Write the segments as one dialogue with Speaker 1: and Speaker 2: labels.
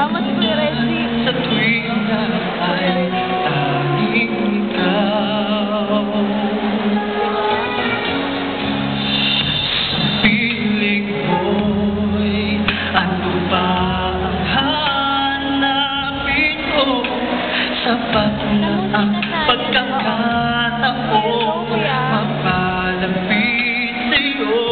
Speaker 1: Tama si Kuya Reggie.
Speaker 2: Sa tuwing na ay tanging ikaw. Piling mo'y ano ba ang hanapin ko? Sapat na ang pagkakataong mapalapit sa'yo.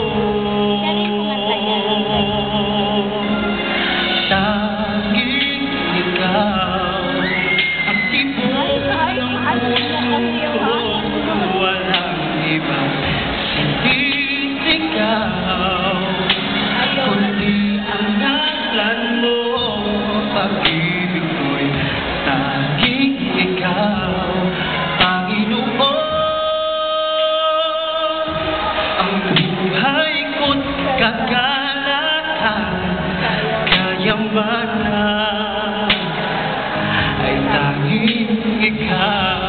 Speaker 2: Tanging ikaw ang tibok ng puso ko. Walang iba, hindi ikaw, kundi ang ngalan mo. Pag-ibig ko'y tanging ikaw, Panginoon. Ang buhay ko't kagalakan, kayamanan ay tanging ikaw.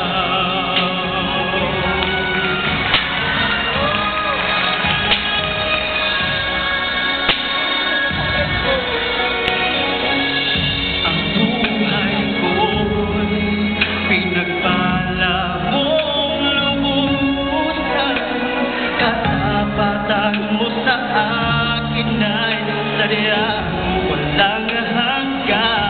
Speaker 2: Ang buhay ko'y pinagpala mong lubusan. Katapatan mo sa akin ay sadyang walang hanggan.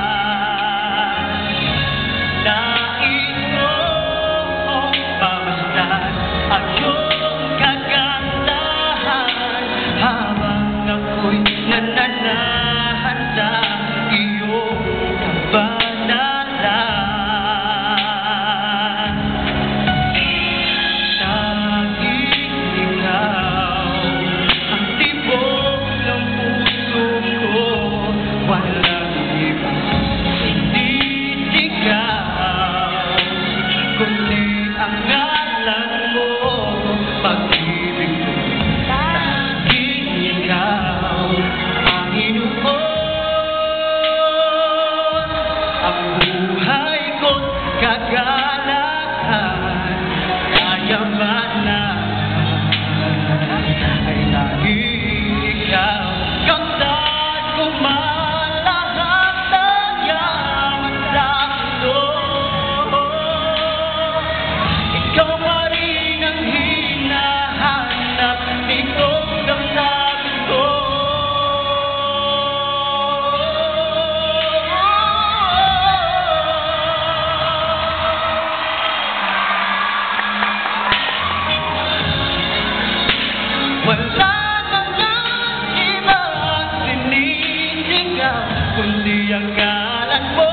Speaker 2: Nais mong pamasdan ang iyong kagandahan habang ako'y nananahan sa iyong kabanalan. Tanging ikaw ang tibok ng puso ko. Walang iba, hindi ikaw, kundi ang ngalan mo. Pag-ibig ko, tanging ikaw, Panginoon. Ang buhay ko't kagalakan, kayamanan ay tanging ikaw. Kamtan ko man lahat ng yaman sa mundo, ikaw pa rin ang hinahanap nitong damdamin ko. Wala nang ibang sinisigaw kundi ang ngalan mo.